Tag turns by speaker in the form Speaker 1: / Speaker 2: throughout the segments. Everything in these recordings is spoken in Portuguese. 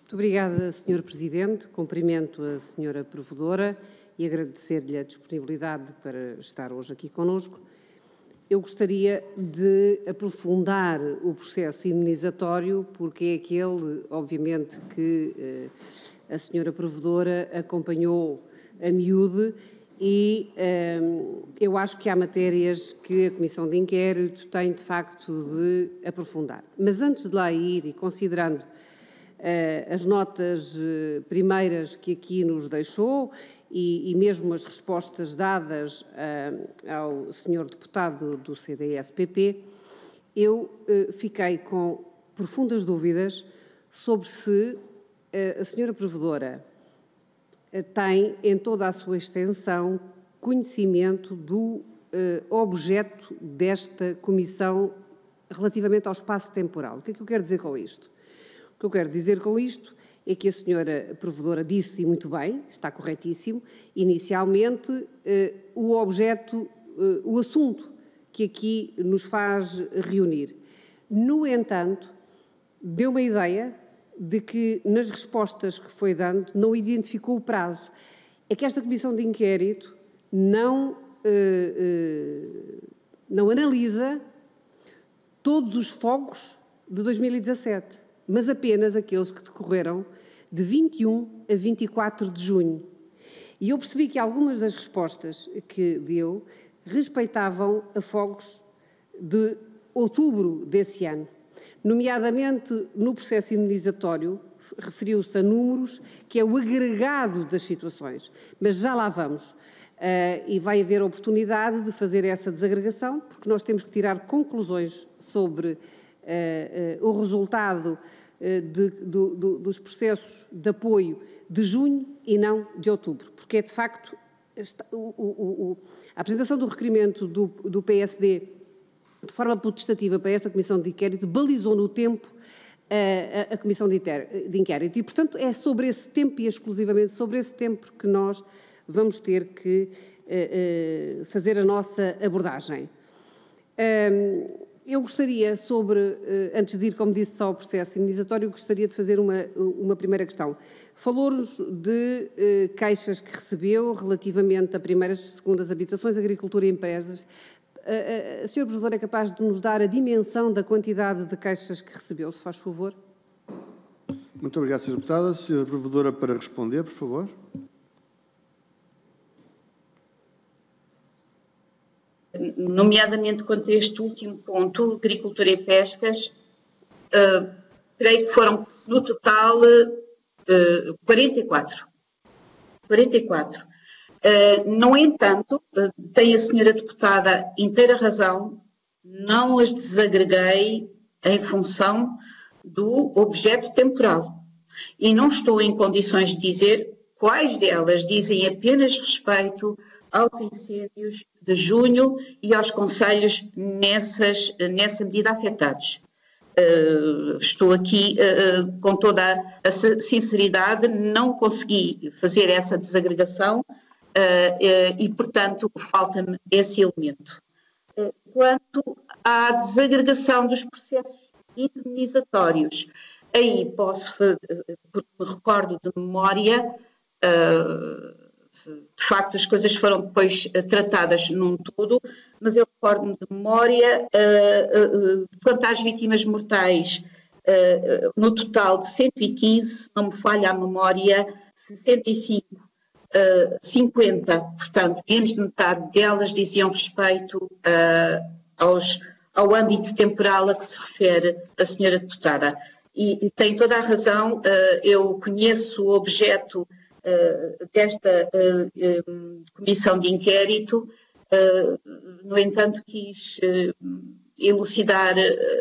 Speaker 1: Muito obrigada, Sr. Presidente. Cumprimento a Sra. Provedora e agradecer-lhe a disponibilidade para estar hoje aqui conosco. Eu gostaria de aprofundar o processo indenizatório, porque é aquele, obviamente, que a Sra. Provedora acompanhou a miúde e eu acho que há matérias que a Comissão de Inquérito tem, de facto, de aprofundar. Mas antes de lá ir e considerando as notas primeiras que aqui nos deixou e mesmo as respostas dadas ao Sr. Deputado do CDS-PP, eu fiquei com profundas dúvidas sobre se a Sra. Provedora tem, em toda a sua extensão, conhecimento do objeto desta comissão relativamente ao espaço temporal. O que é que eu quero dizer com isto? O que eu quero dizer com isto é que a Sra. Provedora disse, e muito bem, está corretíssimo, inicialmente o objeto, o assunto que aqui nos faz reunir. No entanto, deu uma ideia de que nas respostas que foi dando não identificou o prazo. É que esta Comissão de Inquérito não analisa todos os fogos de 2017, mas apenas aqueles que decorreram de 21 a 24 de junho. E eu percebi que algumas das respostas que deu respeitavam a fogos de outubro desse ano. Nomeadamente, no processo indenizatório, referiu-se a números, que é o agregado das situações. Mas já lá vamos. E vai haver oportunidade de fazer essa desagregação, porque nós temos que tirar conclusões sobre o resultado dos processos de apoio de junho e não de outubro, porque é de facto a apresentação do requerimento do PSD de forma potestativa para esta Comissão de Inquérito balizou no tempo a Comissão de Inquérito e, portanto, é sobre esse tempo e exclusivamente sobre esse tempo que nós vamos ter que fazer a nossa abordagem. Eu gostaria antes de ir, como disse, ao processo indenizatório, gostaria de fazer uma primeira questão. Falou-nos de queixas que recebeu relativamente a primeiras e segundas habitações, agricultura e empresas. A Sra. Provedora é capaz de nos dar a dimensão da quantidade de queixas que recebeu, se faz favor?
Speaker 2: Muito obrigado, Sra. Deputada. Sra. Provedora, para responder, por favor.
Speaker 3: Nomeadamente quanto a este último ponto, agricultura e pescas, creio que foram no total 44. No entanto, tem a senhora deputada inteira razão, não as desagreguei em função do objeto temporal. E não estou em condições de dizer quais delas dizem apenas respeito aos incêndios de junho e aos concelhos nessa medida afetados. Estou aqui com toda a sinceridade, não consegui fazer essa desagregação e, portanto, falta-me esse elemento. Quanto à desagregação dos processos indemnizatórios, aí posso, porque me recordo de memória, de facto as coisas foram depois tratadas num todo, mas eu recordo-me de memória, quanto às vítimas mortais, no total de 115, não me falha a memória, 65, 50, portanto, menos de metade delas diziam respeito ao âmbito temporal a que se refere a senhora deputada. E tem toda a razão, eu conheço o objeto desta comissão de inquérito, no entanto quis elucidar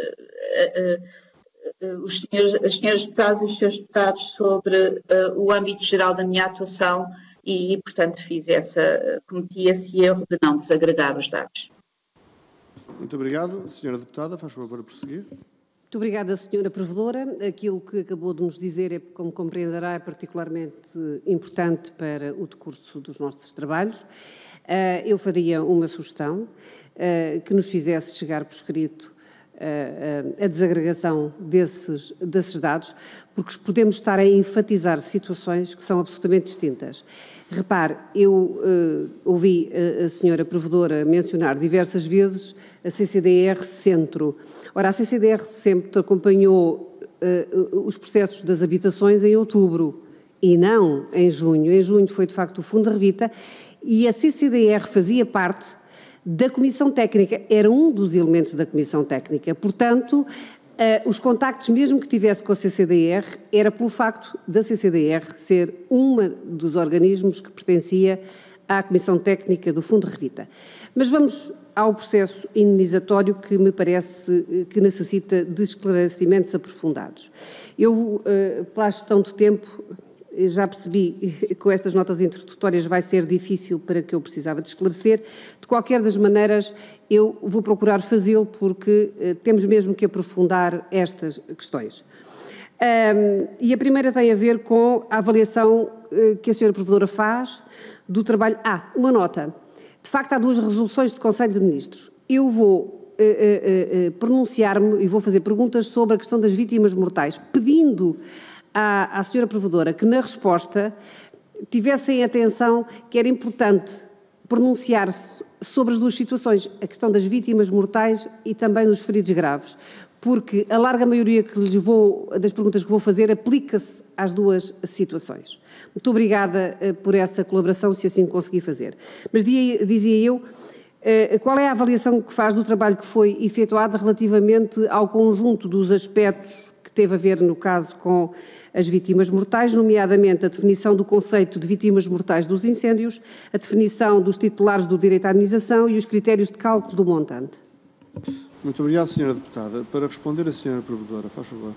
Speaker 3: as senhoras deputadas e os senhores deputados sobre o âmbito geral da minha atuação e portanto, cometi esse erro de não desagregar os dados.
Speaker 2: Muito obrigado. Senhora Deputada, faz favor para prosseguir.
Speaker 1: Muito obrigada, Sra. Provedora. Aquilo que acabou de nos dizer, como compreenderá, é particularmente importante para o decurso dos nossos trabalhos. Eu faria uma sugestão que nos fizesse chegar por escrito a desagregação desses dados, porque podemos estar a enfatizar situações que são absolutamente distintas. Repare, eu ouvi a senhora provedora mencionar diversas vezes a CCDR Centro. Ora, a CCDR Centro acompanhou os processos das habitações em outubro e não em junho. Em junho foi, de facto, o Fundo Revita e a CCDR fazia parte da Comissão Técnica, era um dos elementos da Comissão Técnica. Portanto, os contactos, mesmo que tivesse com a CCDR, era pelo facto da CCDR ser um dos organismos que pertencia à Comissão Técnica do Fundo Revita. Mas vamos ao processo indenizatório que me parece que necessita de esclarecimentos aprofundados. Eu, pela gestão do tempo, já percebi que com estas notas introdutórias vai ser difícil para que eu precisava de esclarecer. De qualquer das maneiras, eu vou procurar fazê-lo porque temos mesmo que aprofundar estas questões. E a primeira tem a ver com a avaliação que a senhora provedora faz do trabalho. Uma nota. De facto, há duas resoluções do Conselho de Ministros. Eu vou pronunciar-me e vou fazer perguntas sobre a questão das vítimas mortais, pedindo à senhora provedora que na resposta tivessem atenção que era importante pronunciar-se sobre as duas situações, a questão das vítimas mortais e também dos feridos graves, porque a larga maioria das perguntas que vou fazer aplica-se às duas situações. Muito obrigada por essa colaboração, se assim conseguir fazer. Mas dizia eu, qual é a avaliação que faz do trabalho que foi efetuado relativamente ao conjunto dos aspectos que teve a ver, no caso, com as vítimas mortais, nomeadamente a definição do conceito de vítimas mortais dos incêndios, a definição dos titulares do direito à indenização e os critérios de cálculo do montante.
Speaker 2: Muito obrigado, Sra. Deputada. Para responder a Sra. Provedora, faz favor.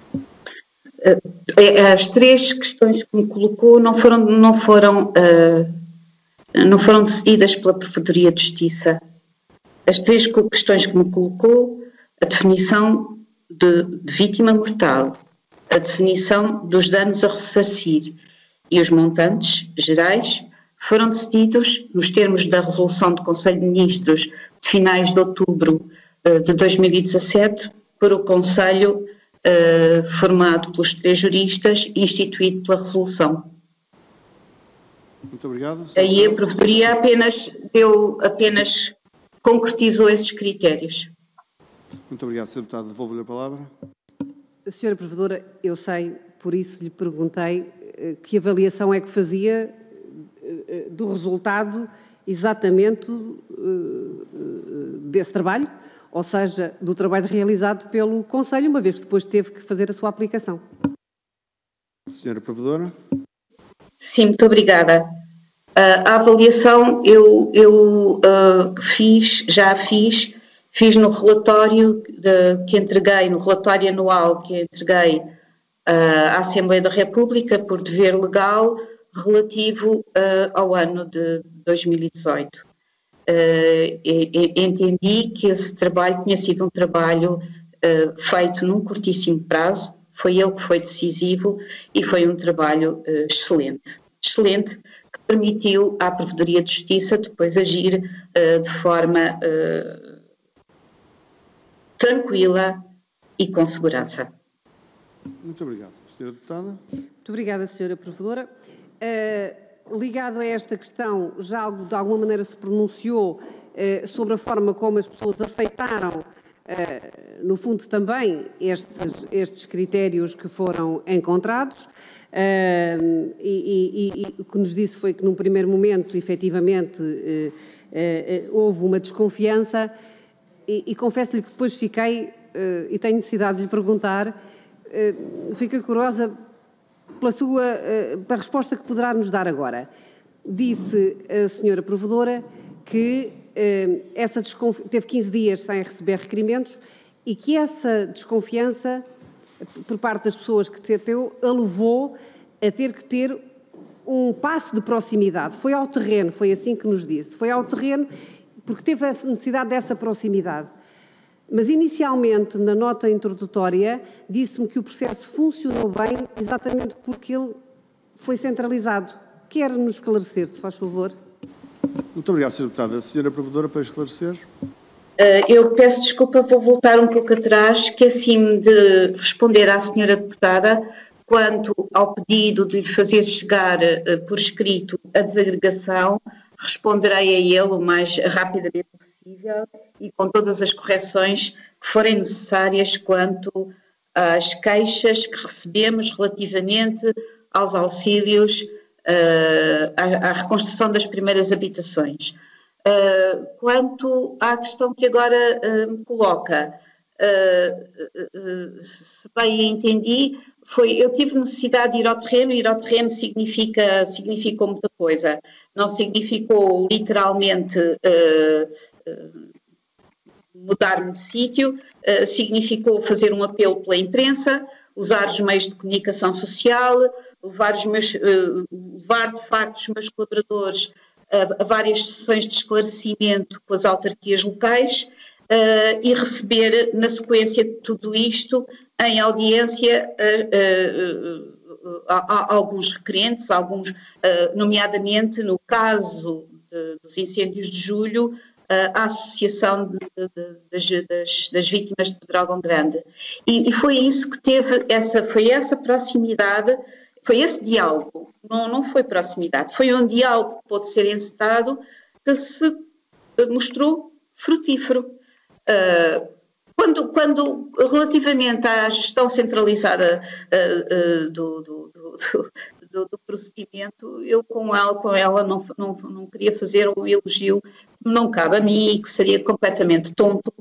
Speaker 3: As três questões que me colocou não foram decididas pela Provedoria de Justiça. As três questões que me colocou, a definição de vítima mortal, a definição dos danos a ressarcir e os montantes gerais foram decididos nos termos da resolução do Conselho de Ministros de finais de outubro de 2017 por o Conselho formado pelos três juristas e instituído pela resolução.
Speaker 2: Muito obrigado.
Speaker 3: Aí a Provedoria apenas concretizou esses critérios.
Speaker 2: Muito obrigado, Sra. Deputada. Devolvo-lhe a palavra.
Speaker 1: Senhora Provedora, eu sei, por isso lhe perguntei que avaliação é que fazia do resultado exatamente desse trabalho, ou seja, do trabalho realizado pelo Conselho, uma vez que depois teve que fazer a sua aplicação.
Speaker 2: Senhora Provedora.
Speaker 3: Sim, muito obrigada. A avaliação eu fiz no relatório que entreguei, no relatório anual que entreguei à Assembleia da República por dever legal relativo ao ano de 2018. Entendi que esse trabalho tinha sido um trabalho feito num curtíssimo prazo, foi ele que foi decisivo e foi um trabalho excelente, que permitiu à Provedoria de Justiça depois agir de forma tranquila e com segurança.
Speaker 2: Muito obrigado. Senhora Deputada.
Speaker 1: Muito obrigada, Senhora Provedora. Ligado a esta questão, já de alguma maneira se pronunciou sobre a forma como as pessoas aceitaram, no fundo também, estes critérios que foram encontrados. E o que nos disse foi que num primeiro momento, efetivamente, houve uma desconfiança e confesso-lhe que depois fiquei, e tenho necessidade de lhe perguntar, fiquei curiosa para a resposta que poderá nos dar agora. Disse a senhora Provedora que teve 15 dias sem receber requerimentos e que essa desconfiança por parte das pessoas que teve, a levou a ter que ter um passo de proximidade. Foi ao terreno, foi assim que nos disse. Foi ao terreno porque teve a necessidade dessa proximidade. Mas, inicialmente, na nota introdutória, disse-me que o processo funcionou bem exatamente porque ele foi centralizado. Quer nos esclarecer, se faz favor?
Speaker 2: Muito obrigado, Sra. Deputada. A Sra. Provedora, para esclarecer.
Speaker 3: Eu peço desculpa, vou voltar um pouco atrás, esqueci-me de responder à senhora deputada quanto ao pedido de lhe fazer chegar por escrito a desagregação. Responderei a ele o mais rapidamente possível e com todas as correções que forem necessárias quanto às queixas que recebemos relativamente aos auxílios à reconstrução das primeiras habitações. Quanto à questão que agora me coloca, se bem entendi, eu tive necessidade de ir ao terreno significou muita coisa. Não significou literalmente mudar-me de sítio, significou fazer um apelo pela imprensa, usar os meios de comunicação social, levar de facto os meus colaboradores a várias sessões de esclarecimento com as autarquias locais e receber, na sequência de tudo isto, em audiência alguns requerentes, nomeadamente no caso dos incêndios de julho, a Associação das Vítimas de Pedrógão Grande. E foi isso que teve, foi essa proximidade, foi esse diálogo, não foi proximidade, foi um diálogo que pôde ser encetado que se mostrou frutífero. Quando relativamente à gestão centralizada do procedimento, eu com ela não queria fazer o elogio que não cabe a mim e que seria completamente tonto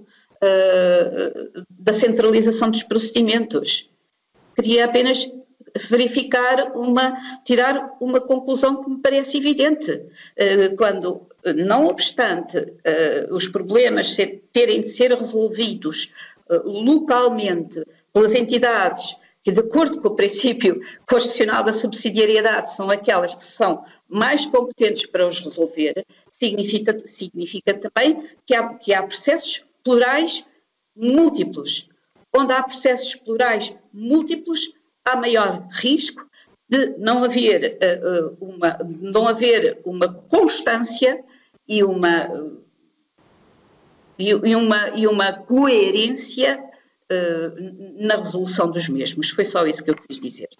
Speaker 3: da centralização dos procedimentos. Queria apenas tirar uma conclusão que me parece evidente, quando, não obstante os problemas terem de ser resolvidos localmente pelas entidades que, de acordo com o princípio constitucional da subsidiariedade, são aquelas que são mais competentes para os resolver, significa também que há processos plurais múltiplos. Onde há processos plurais múltiplos, há maior risco de não haver uma constância e uma coerência na resolução dos mesmos. Foi só isso que eu quis dizer.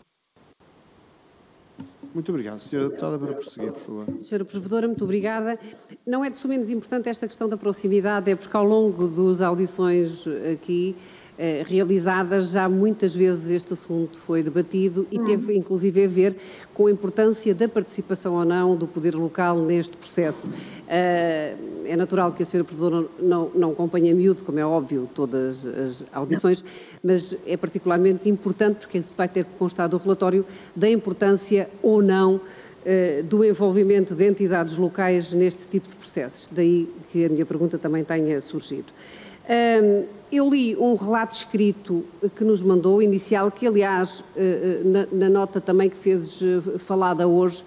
Speaker 2: Muito obrigado. Senhora Deputada, para prosseguir, por favor.
Speaker 1: Senhora Provedora, muito obrigada. Não é de menos importante esta questão da proximidade, é porque ao longo das audições aqui realizadas, já muitas vezes este assunto foi debatido e teve inclusive a ver com a importância da participação ou não do poder local neste processo. É natural que a senhora Provedora não acompanhe a miúdo, como é óbvio, todas as audições, mas é particularmente importante, porque isso vai ter que constar do relatório, da importância ou não do envolvimento de entidades locais neste tipo de processos. Daí que a minha pergunta também tenha surgido. Eu li um relato escrito que nos mandou, inicial, que aliás, na nota também que fez falada hoje,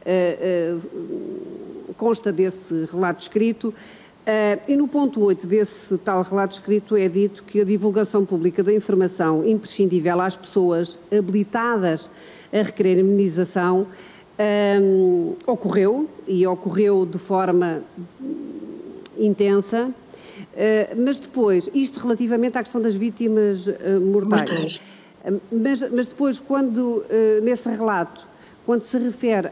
Speaker 1: consta desse relato escrito, e no ponto 8 desse tal relato escrito é dito que a divulgação pública da informação imprescindível às pessoas habilitadas a requerer indemnização ocorreu de forma intensa. Mas depois, isto relativamente à questão das vítimas mortais, mas depois, quando nesse relato, quando se refere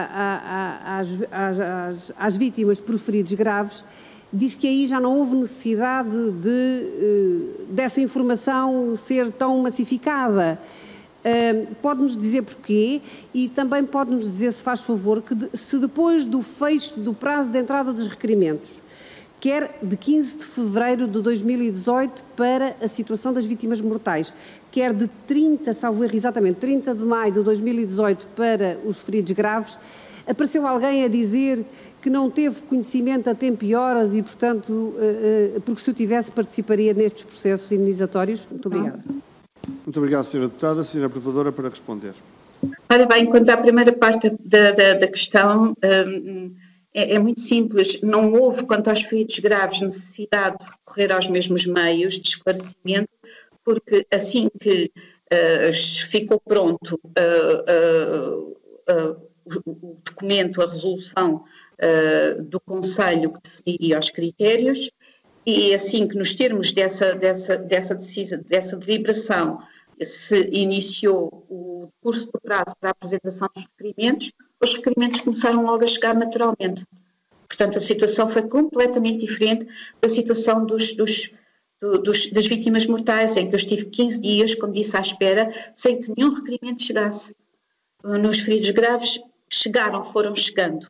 Speaker 1: às vítimas por feridos graves, diz que aí já não houve necessidade dessa informação ser tão massificada. Pode-nos dizer porquê e também pode-nos dizer, se faz favor, que se depois do fecho do prazo de entrada dos requerimentos, quer de 15 de fevereiro de 2018 para a situação das vítimas mortais, quer de 30 de maio de 2018 para os feridos graves, apareceu alguém a dizer que não teve conhecimento a tempo e horas e, portanto, porque se o tivesse, participaria nestes processos indemnizatórios? Muito obrigada.
Speaker 2: Muito obrigado, Sra. Deputada. Sra. Provedora, para responder.
Speaker 3: Ora bem, quanto à primeira parte da questão, é muito simples. Não houve, quanto aos feridos graves, necessidade de recorrer aos mesmos meios de esclarecimento, porque assim que ficou pronto o documento, a resolução do Conselho que definiria os critérios, e assim que nos termos dessa deliberação se iniciou o curso do prazo para a apresentação dos requerimentos, os requerimentos começaram logo a chegar naturalmente. Portanto, a situação foi completamente diferente da situação das vítimas mortais, em que eu estive 15 dias, como disse, à espera, sem que nenhum requerimento chegasse. Nos feridos graves, foram chegando.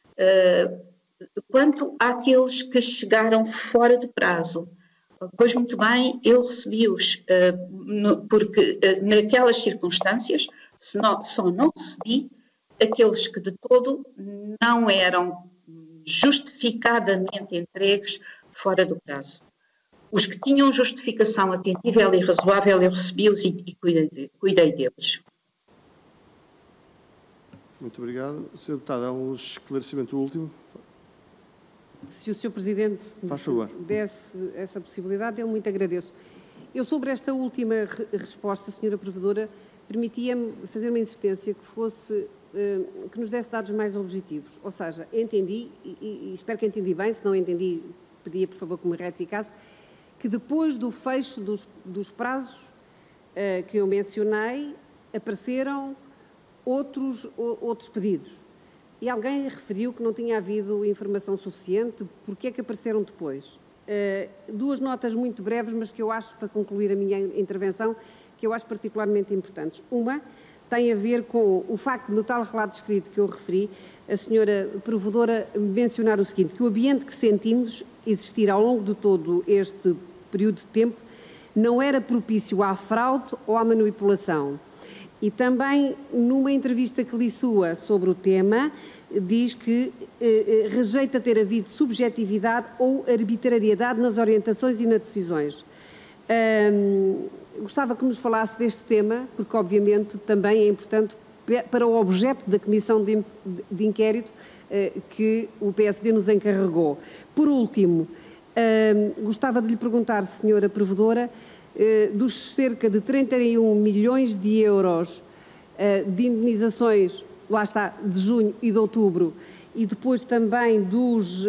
Speaker 3: Quanto àqueles que chegaram fora do prazo, pois muito bem, eu recebi-os, porque naquelas circunstâncias só não recebi aqueles que de todo não eram justificadamente entregues fora do prazo. Os que tinham justificação atendível e razoável, eu recebi-os e cuidei deles.
Speaker 2: Muito obrigado. Sr. Deputado, há um esclarecimento último.
Speaker 1: Se o Sr. Presidente me desse essa possibilidade, eu muito agradeço. Eu, sobre esta última resposta, Sra. Provedora, permitia-me fazer uma insistência que nos desse dados mais objetivos. Ou seja, entendi, e espero que entendi bem, se não entendi, pedia, por favor, que me retificasse, que depois do fecho dos prazos que eu mencionei, apareceram outros pedidos. E alguém referiu que não tinha havido informação suficiente. Porquê é que apareceram depois? Duas notas muito breves, mas que eu acho, para concluir a minha intervenção, que eu acho particularmente importantes. Uma tem a ver com o facto de, no tal relato escrito que eu referi, a senhora Provedora mencionar o seguinte, que o ambiente que sentimos existir ao longo de todo este período de tempo não era propício à fraude ou à manipulação. E também, numa entrevista que li sua sobre o tema, diz que rejeita ter havido subjetividade ou arbitrariedade nas orientações e nas decisões. Gostava que nos falasse deste tema, porque obviamente também é importante para o objeto da comissão de inquérito que o PSD nos encarregou. Por último, gostava de lhe perguntar, Sra. Provedora, dos cerca de 31 milhões de euros de indemnizações, lá está, de junho e de outubro, e depois também dos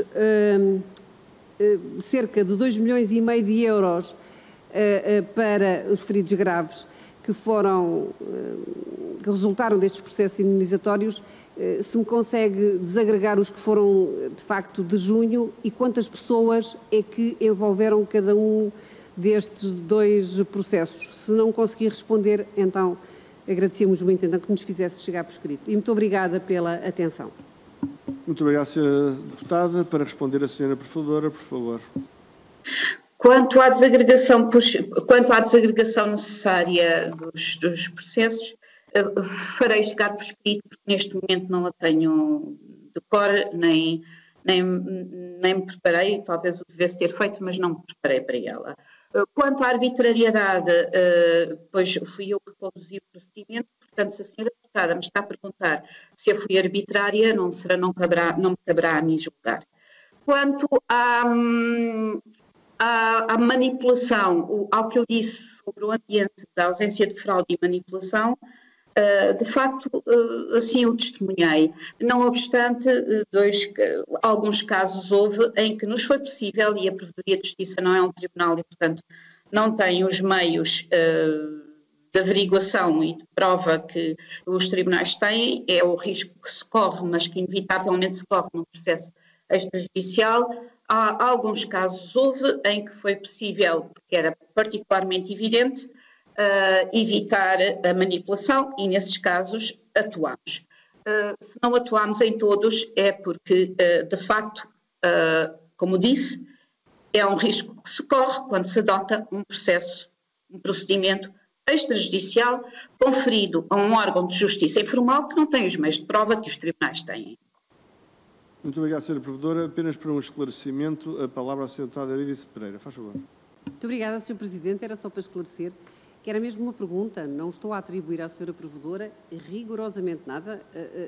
Speaker 1: cerca de 2,5 milhões de euros para os feridos graves que resultaram destes processos indemnizatórios, se me consegue desagregar os que foram de facto de junho e quantas pessoas é que envolveram cada um destes dois processos. Se não conseguir responder, então agradecemos muito então, que nos fizesse chegar por escrito. E muito obrigada pela atenção.
Speaker 2: Muito obrigado, Sra. Deputada. Para responder a Sra. Provedora, por favor.
Speaker 3: Quanto à desagregação necessária dos processos, farei chegar por escrito, porque neste momento não a tenho de cor, nem me preparei, talvez o devesse ter feito, mas não me preparei para ela. Quanto à arbitrariedade, pois fui eu que conduzi o procedimento, portanto, se a senhora deputada me está a perguntar se eu fui arbitrária, não me caberá a mim julgar. Quanto à manipulação, ao que eu disse sobre o ambiente da ausência de fraude e manipulação, de facto, assim o testemunhei. Não obstante, alguns casos houve em que nos foi possível, e a Provedoria de Justiça não é um tribunal e, portanto, não tem os meios de averiguação e de prova que os tribunais têm, é o risco que se corre, mas que inevitavelmente se corre num processo extrajudicial. Há alguns casos houve em que foi possível, porque era particularmente evidente, evitar a manipulação e, nesses casos, atuámos. Se não atuámos em todos é porque, de facto, como disse, é um risco que se corre quando se adota um procedimento extrajudicial conferido a um órgão de justiça informal que não tem os meios de prova que os tribunais têm.
Speaker 2: Muito obrigado, Sra. Provedora. Apenas para um esclarecimento, a palavra à Sra. Deputada Eurídice Pereira. Faz favor. Muito
Speaker 1: obrigada, Sr. Presidente. Era só para esclarecer que era mesmo uma pergunta. Não estou a atribuir à Sra. Provedora rigorosamente nada.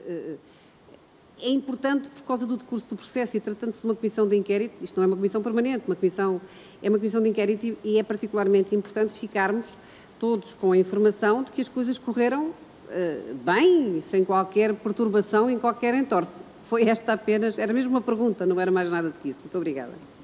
Speaker 1: É importante por causa do decurso do processo e tratando-se de uma comissão de inquérito, isto não é uma comissão permanente, é uma comissão de inquérito e é particularmente importante ficarmos todos com a informação de que as coisas correram bem, sem qualquer perturbação, em qualquer entorse. Foi esta apenas, era mesmo uma pergunta, não era mais nada do que isso. Muito obrigada.